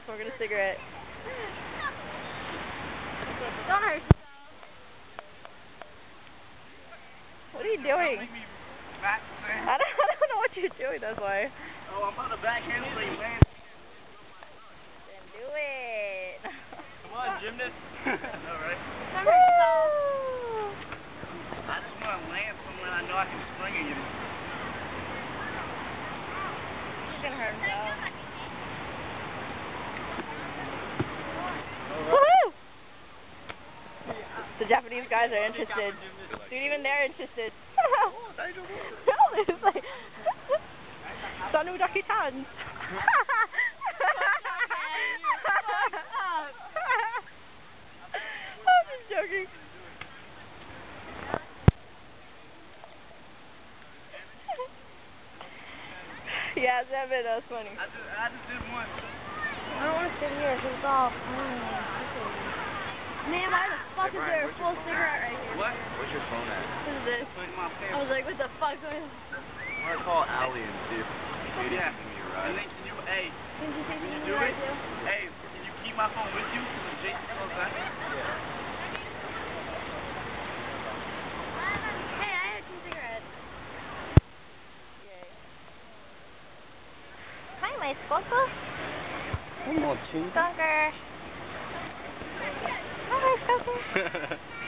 smoking a cigarette. Don't hurt yourself. What are you doing? I don't know what you're doing, that's why. Oh, I'm about to backhand so you land. Then do it. Come on, gymnast. All right. Don't hurt yourself. I just want to land somewhere I know I can spring it. He's gonna hurt himself. Right. Woohoo! The Japanese guys are interested. Dude, even they're interested. It's like Sonu Jackie-chan. I'm just joking. Yeah, that was funny. I just did one. I don't want to sit here because it's all man, why the fuck is there a full cigarette right here? What? Where's your phone at? What is this? Put in my pants. I was like, what the fuck? I'm gonna call Allie and see if she's Yeah. giving me a ride. And then can you, hey, Can you say can you something do right it? too? Hey, can you keep my phone with you? Because Jason calls back. Hey, I had 2 cigarettes. Yay. Hi, my skunker. I'm not cheating. Skunker. Hi, skunker.